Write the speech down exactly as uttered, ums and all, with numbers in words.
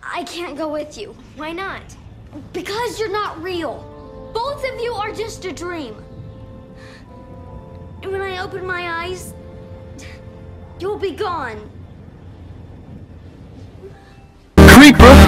I can't go with you. Why not? Because you're not real. Both of you are just a dream. And when I open my eyes, you'll be gone. Creeper.